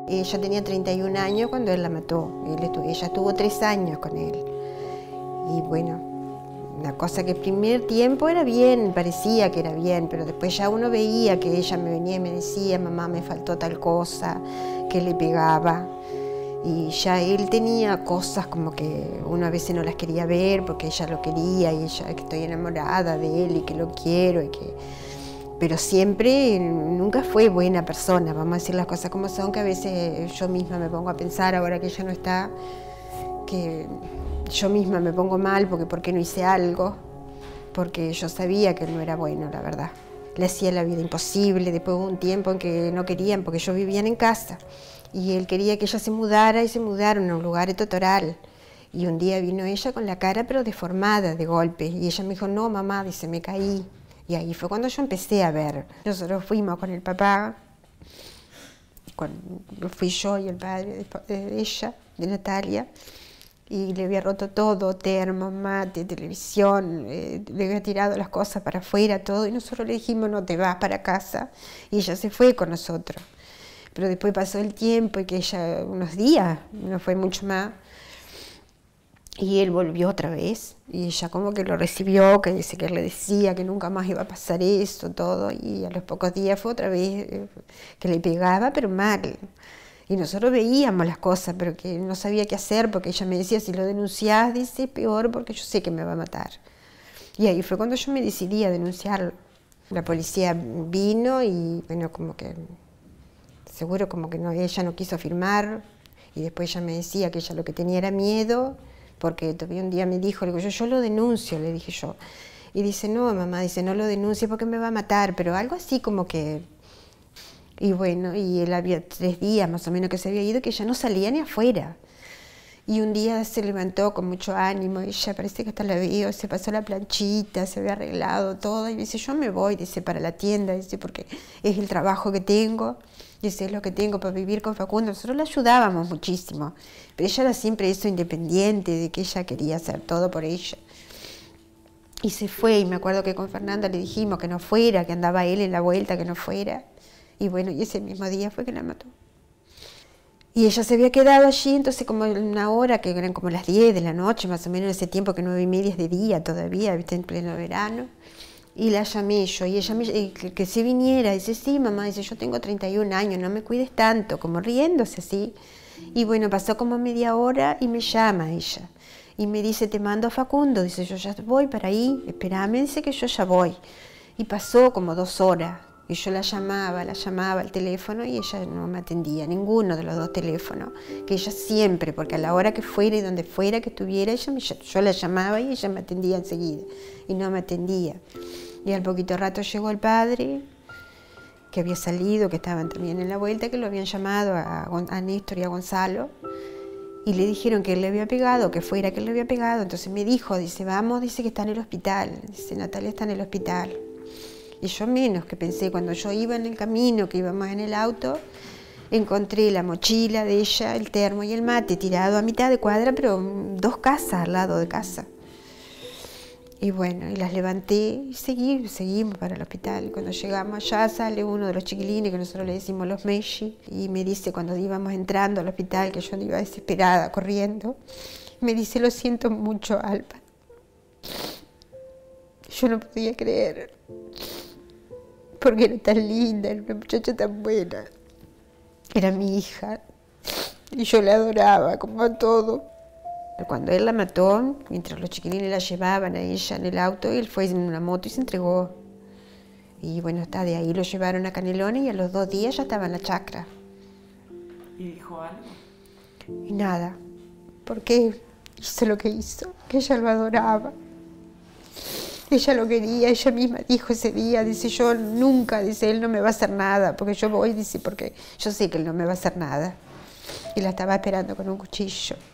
Ella tenía 31 años cuando él la mató. Ella estuvo 3 años con él. Y bueno, una cosa que el primer tiempo era bien, parecía que era bien, pero después ya uno veía que ella me venía y me decía, mamá, me faltó tal cosa, que le pegaba. Y ya él tenía cosas como que uno a veces no las quería ver porque ella lo quería y ella que estoy enamorada de él y que lo quiero y que... Pero siempre, nunca fue buena persona, vamos a decir las cosas como son, que a veces yo misma me pongo a pensar, ahora que ella no está, que yo misma me pongo mal porque ¿por qué no hice algo? Porque yo sabía que él no era bueno, la verdad. Le hacía la vida imposible, después hubo un tiempo en que no querían porque ellos vivían en casa y él quería que ella se mudara y se mudaron a un lugar de Totoral. Y un día vino ella con la cara pero deformada de golpe y ella me dijo, no mamá, dice, me caí. Y ahí fue cuando yo empecé a ver. Nosotros fuimos con el papá, fui yo y el padre de ella, de Natalia, y le había roto todo, termo, mate, televisión, le había tirado las cosas para afuera, todo, y nosotros le dijimos, no te vas para casa, y ella se fue con nosotros. Pero después pasó el tiempo y que ella, unos días, no fue mucho más, y él volvió otra vez, y ella como que lo recibió, que dice que él le decía que nunca más iba a pasar eso, todo, y a los pocos días fue otra vez que le pegaba, pero mal. Y nosotros veíamos las cosas, pero que no sabía qué hacer, porque ella me decía, si lo denunciás, dice, peor, porque yo sé que me va a matar. Y ahí fue cuando yo me decidí a denunciarlo. La policía vino y, bueno, como que, seguro como que no, ella no quiso firmar, y después ella me decía que ella lo que tenía era miedo, porque todavía un día me dijo, le digo, yo lo denuncio, le dije yo. Y dice, no, mamá, dice, no lo denuncie porque me va a matar, pero algo así como que... Y bueno, y él había 3 días más o menos que se había ido, que ella no salía ni afuera. Y un día se levantó con mucho ánimo, y ella parece que hasta la vio, se pasó la planchita, se había arreglado todo, y dice, yo me voy, dice, para la tienda, dice, porque es el trabajo que tengo, dice, es lo que tengo para vivir con Facundo. Nosotros la ayudábamos muchísimo, pero ella era siempre eso, independiente, de que ella quería hacer todo por ella. Y se fue, y me acuerdo que con Fernanda le dijimos que no fuera, que andaba él en la vuelta, que no fuera. Y bueno, y ese mismo día fue que la mató. Y ella se había quedado allí, entonces como una hora, que eran como las 10 de la noche, más o menos en ese tiempo, que 9:30 es de día todavía, viste, en pleno verano. Y la llamé yo, y ella que se viniera, dice, sí mamá, dice, yo tengo 31 años, no me cuides tanto, como riéndose así. Y bueno, pasó como media hora y me llama ella. Y me dice, te mando a Facundo, dice, yo ya voy para ahí, espérame, dice que yo ya voy. Y pasó como 2 horas. Y yo la llamaba al teléfono y ella no me atendía, ninguno de los 2 teléfonos. Que ella siempre, porque a la hora que fuera y donde fuera que estuviera, yo la llamaba y ella me atendía enseguida. Y no me atendía. Y al poquito rato llegó el padre, que había salido, que estaban también en la vuelta, que lo habían llamado a Néstor y a Gonzalo. Y le dijeron que él le había pegado, que fuera que él le había pegado. Entonces me dijo, dice, vamos, dice que está en el hospital. Dice, Natalia está en el hospital. Y yo menos que pensé, cuando yo iba en el camino, que íbamos en el auto, encontré la mochila de ella, el termo y el mate tirado a mitad de cuadra, pero 2 casas al lado de casa. Y bueno, y las levanté y seguimos para el hospital. Cuando llegamos allá sale uno de los chiquilines, que nosotros le decimos los Messi, y me dice cuando íbamos entrando al hospital, que yo iba desesperada, corriendo, me dice, lo siento mucho, Alba. Yo no podía creer, porque era tan linda, era una muchacha tan buena. Era mi hija y yo la adoraba como a todo. Cuando él la mató, mientras los chiquilines la llevaban a ella en el auto, él fue en una moto y se entregó. Y bueno, está de ahí lo llevaron a Canelones y a los 2 días ya estaba en la chacra. ¿Y dijo algo? Y nada, porque hizo lo que hizo, que ella lo adoraba. Ella lo quería, ella misma dijo ese día, dice, yo nunca, dice, él no me va a hacer nada, porque yo voy, dice, porque yo sé que él no me va a hacer nada. Y la estaba esperando con un cuchillo.